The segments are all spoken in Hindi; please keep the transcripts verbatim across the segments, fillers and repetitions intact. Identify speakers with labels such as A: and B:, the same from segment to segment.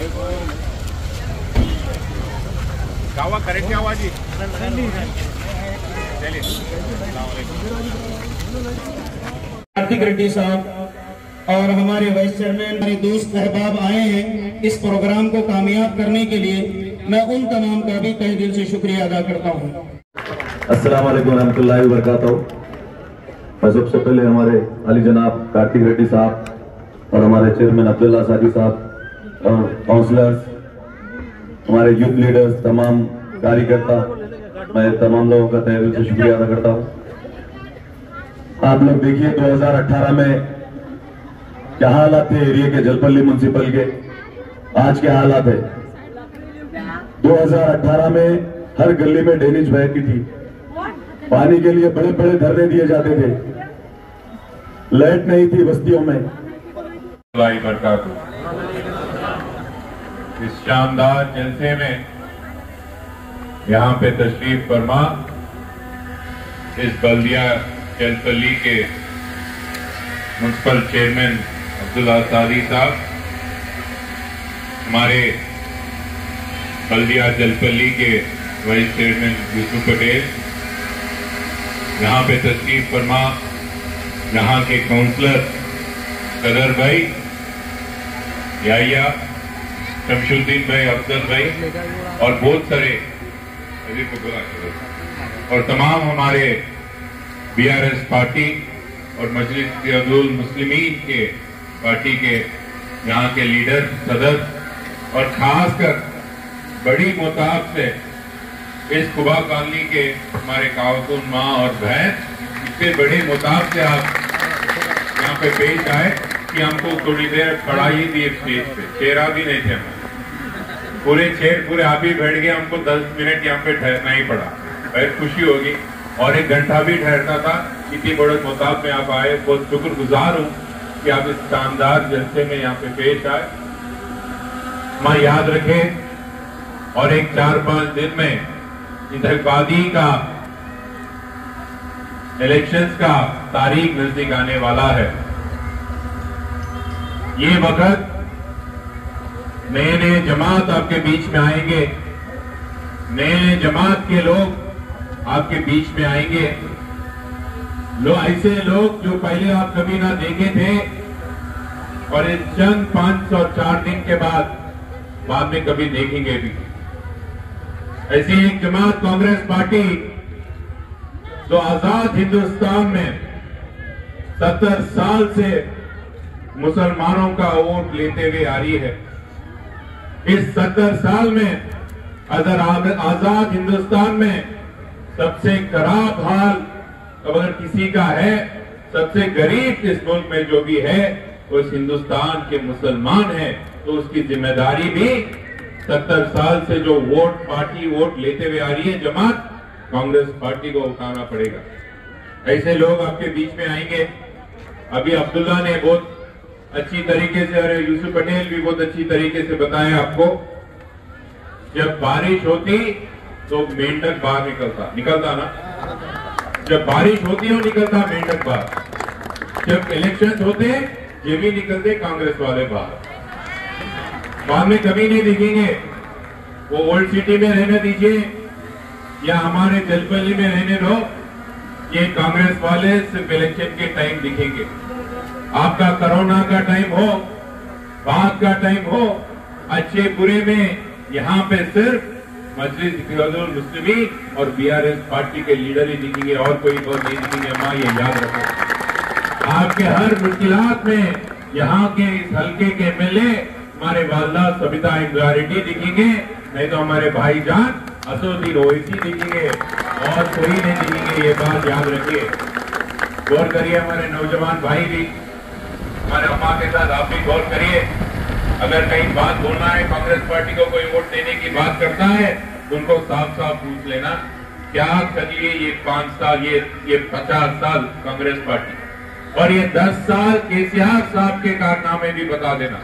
A: गावा करेक्ट क्या हुआ जी? चलिए।
B: कार्तिक रेड्डी साहब और हमारे वाइस चेयरमैन, हमारे दोस्त अहबाब आए हैं इस प्रोग्राम को कामयाब करने के लिए। मैं उन तमाम का भी तहे दिल से शुक्रिया अदा करता हूँ।
C: अस्सलाम वालेकुम रहमतुल्लाहि व बरकातहू। मैं सबसे पहले हमारे अली जनाब कार्तिक रेड्डी साहब और हमारे चेयरमैन अब्दुल्ला सादी साहब और काउंसलर्स, हमारे यूथ लीडर्स, तमाम कार्यकर्ता, मैं तमाम लोगों का तहे दिल से शुक्रिया अदा करता हूँ। आप लोग देखिए दो हज़ार अठारह में क्या हालात थे एरिया के, जलपल्ली म्युनिसिपल के, आज क्या हालात है। दो हज़ार अठारह में हर गली में ड्रेनेज बहती थी, पानी के लिए बड़े बड़े धरने दिए जाते थे, लाइट नहीं थी बस्तियों में।
D: इस शानदार जलसे में यहाँ पे तशरीफ फरमा इस बल्दिया जलपल्ली के म्युनिसिपल चेयरमैन अब्दुल्ला सादी साहब, हमारे बल्दिया जलपल्ली के वाइस चेयरमैन यूसुफ पटेल, यहाँ पे तशरीफ फरमा यहाँ के काउंसलर सदर भाई, याया, शमशुद्दीन भाई, अफजल भाई और बहुत सारे और तमाम हमारे बीआरएस पार्टी और मजलिस इत्तेहादुल मुस्लिमीन के पार्टी के यहाँ के लीडर, सदर और खासकर बड़ी मोताब से इस कुबा कॉलोनी के हमारे खातून माँ और बहन, इतने बड़े मुताब से आप यहाँ पे पेश आए कि हमको थोड़ी देर खड़ा ही दिए स्टेज पे, चेहरा भी नहीं थे, पूरे चेयर पूरे आप ही बैठ गए, हमको दस मिनट यहाँ पे ठहरना ही पड़ा। बहुत खुशी होगी और एक घंटा भी ठहरता था, इतनी बड़े मुताब में आप आए, बहुत शुक्रगुजार हूँ कि आप इस शानदार जलसे में यहाँ पे पेश आए। माँ याद रखें और एक चार पांच दिन में इंतखाबाती का इलेक्शंस का तारीख नजदीक आने वाला है। ये वक्त नए नए जमात आपके बीच में आएंगे, नए नए जमात के लोग आपके बीच में आएंगे, लोग ऐसे लोग जो पहले आप कभी ना देखे थे और इन चंद पांच सौ चार दिन के बाद बाद में कभी देखेंगे भी। ऐसी एक जमात कांग्रेस पार्टी जो आजाद हिंदुस्तान में सत्तर साल से मुसलमानों का वोट लेते हुए आ रही है। इस सत्तर साल में अगर आजाद हिंदुस्तान में सबसे खराब हाल अगर किसी का है, सबसे गरीब इस मुल्क में जो भी है वो इस हिंदुस्तान के मुसलमान है, तो उसकी जिम्मेदारी भी सत्तर साल से जो वोट पार्टी वोट लेते हुए आ रही है जमात कांग्रेस पार्टी को उठाना पड़ेगा। ऐसे लोग आपके बीच में आएंगे। अभी अब्दुल्ला ने बहुत अच्छी तरीके से और यूसुफ पटेल भी बहुत अच्छी तरीके से बताया आपको, जब बारिश होती तो मेंढक बाहर निकलता निकलता ना, जब बारिश होती हो निकलता मेंढक बाहर, जब इलेक्शन होते ये भी निकलते कांग्रेस वाले बाहर, बाद में कभी नहीं दिखेंगे। वो ओल्ड सिटी में रहने दीजिए या हमारे जलपल्ली में रहने दो, ये कांग्रेस वाले सिर्फ इलेक्शन के टाइम दिखेंगे। आपका कोरोना का टाइम हो, बात का टाइम हो, अच्छे बुरे में यहाँ पे सिर्फ मजलिस इत्तेहादुल मुस्लिमीन और बीआरएस पार्टी के लीडर ही दिखेंगे और कोई और नहीं दिखेंगे। माँ ये याद रखें, आपके हर मुश्किलात में यहाँ के इस हल्के के एमएलए हमारे वालदा सबिता इंद्रारेड्डी दिखेंगे, नहीं तो हमारे भाईजान असदुद्दीन ओवैसी दिखेंगे और कोई नहीं दिखेंगे। ये बात याद रखिए, गौर करिए। हमारे नौजवान भाई भी, हमारे अम्मा के साथ आप भी गौर करिए। अगर कहीं बात बोलना है, कांग्रेस पार्टी को कोई वोट देने की बात करता है, उनको साफ साफ पूछ लेना क्या कर लिए ये पांच साल, ये ये पचास साल कांग्रेस पार्टी और ये दस साल केसीआर साहब के कारनामे भी बता देना।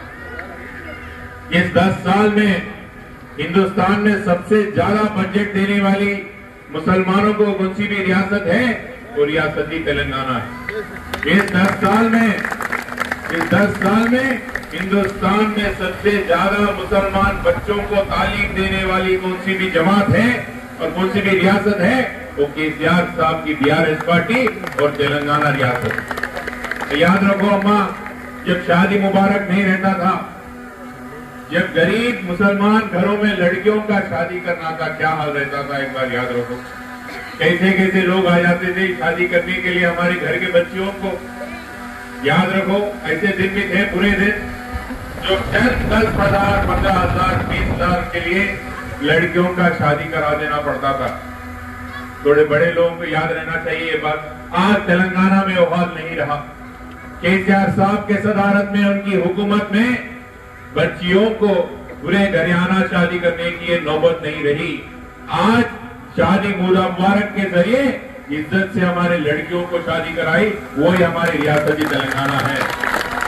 D: इस दस साल में हिंदुस्तान में सबसे ज्यादा बजट देने वाली मुसलमानों को कौन सी भी रियासत है, वो रियासत ही तेलंगाना है। इस दस साल में इस दस साल में हिंदुस्तान में सबसे ज्यादा मुसलमान बच्चों को तालीम देने वाली कौन सी भी जमात है और कौन सी भी रियासत है, वो केसीआर साहब की बीआरएस पार्टी और तेलंगाना रियासत। तो याद रखो अम्मा, जब शादी मुबारक नहीं रहता था, जब गरीब मुसलमान घरों में लड़कियों का शादी करना था, क्या हाल रहता था, एक बार याद रखो। कैसे कैसे लोग आ जाते थे शादी करने के लिए हमारे घर के बच्चियों को। याद रखो, ऐसे दिन भी थे, बुरे दिन, जो दस दस हजार पंद्रह हजार बीस हजार के लिए लड़कियों का शादी करा देना पड़ता था। थोड़े बड़े लोगों को याद रहना चाहिए ये बात। आज तेलंगाना में वो हाल नहीं रहा। केसीआर साहब के सदारत में, उनकी हुकूमत में बच्चियों को बुरे घराना शादी करने की नौबत नहीं रही। आज शादी मुबारक के जरिए इज्जत से हमारे लड़कियों को शादी कराई, वो ही हमारी रियासती तेलंगाना है।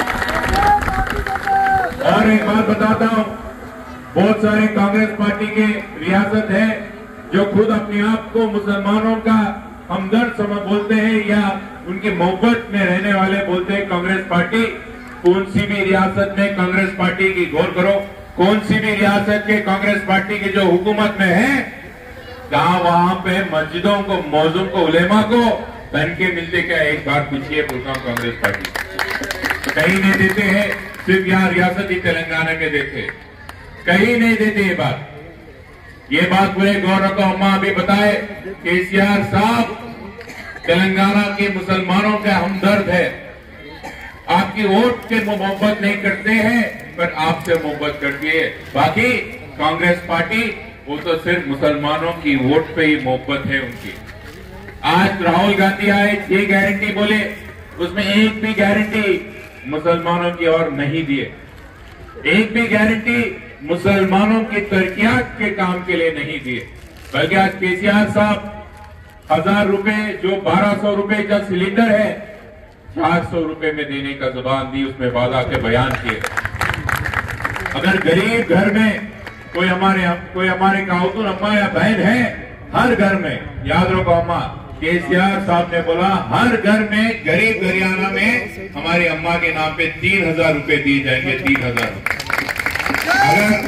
D: और एक बात बताता हूं, बहुत सारे कांग्रेस पार्टी के रियासत है जो खुद अपने आप को मुसलमानों का हमदर्द समझ बोलते हैं या उनकी मोहब्बत में रहने वाले बोलते हैं कांग्रेस पार्टी। कौन सी भी रियासत में कांग्रेस पार्टी की, गौर करो, कौन सी भी रियासत के कांग्रेस पार्टी की जो हुकूमत में है, कहा वहां पे मस्जिदों को, मौजूम को, उलेमा को धन के मिलते क्या? एक बार पूछिए पूछा कांग्रेस पार्टी कहीं नहीं देते हैं, सिर्फ यहाँ रियासती तेलंगाना में देते, कहीं नहीं देते। ये बात ये बात पूरे गौरव को अम्मा अभी बताए, केसीआर साहब तेलंगाना के मुसलमानों का हमदर्द है। आपकी वोट के मोहब्बत नहीं करते हैं, पर आपसे मोहब्बत करती है। बाकी कांग्रेस पार्टी, वो तो सिर्फ मुसलमानों की वोट पे ही मोहब्बत है उनकी। आज राहुल गांधी आए, ये गारंटी बोले, उसमें एक भी गारंटी मुसलमानों की और नहीं दिए, एक भी गारंटी मुसलमानों की तरक्कियात के काम के लिए नहीं दिए। बल्कि आज केसीआर साहब हजार रुपए, जो बारह सौ रुपए का सिलेंडर है, चार सौ रुपए में देने का जुबान दी, उसमें वादा के बयान किए। अगर गरीब घर में कोई हमारे कोई हमारे खातून अम्मा या बहन है, हर घर में, याद रखो अम्मा, केसीआर साहब ने बोला हर घर में, गरीब घरियाना में हमारी अम्मा के नाम पे तीन हजार रुपए दिए जाएंगे। तीन हजार अगर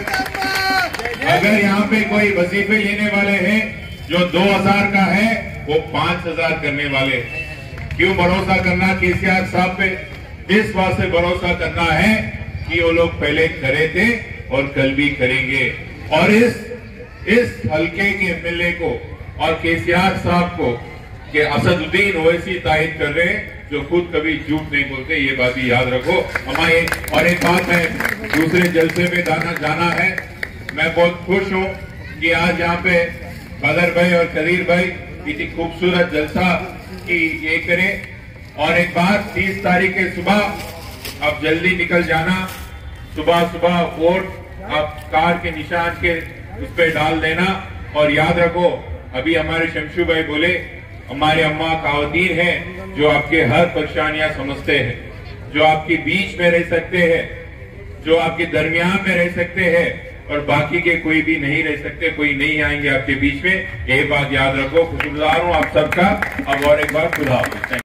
D: अगर यहाँ पे कोई वजीफे लेने वाले हैं जो दो हजार का है, वो पांच हजार करने वाले। क्यों भरोसा करना केसीआर साहब पे? इस वास्ते भरोसा करना है कि वो लोग पहले करे थे और कल भी करेंगे। और इस इस हल्के के एमएलए को और केसीआर साहब को कि असदुद्दीन ओवैसी तायद कर रहे हैं, जो खुद कभी झूठ नहीं बोलते, ये बात भी याद रखो हमारे। और एक बात है, दूसरे जलसे में जाना जाना है। मैं बहुत खुश हूँ कि आज यहाँ पे बदर भाई और कदीर भाई इतनी खूबसूरत जलसा की ये करें। और एक बात, तीस तारीख के सुबह अब जल्दी निकल जाना, सुबह सुबह वोट आप कार के निशान के उस पर डाल देना। और याद रखो, अभी हमारे शमशू भाई बोले, हमारे अम्मा खातून हैं जो आपके हर परेशानियां समझते हैं, जो आपके बीच में रह सकते हैं, जो आपके दरमियान में रह सकते हैं, और बाकी के कोई भी नहीं रह सकते, कोई नहीं आएंगे आपके बीच में। ये बात याद रखो। खुशगुजार हूं आप सबका। अब और एक बार खुदा हाफिज़।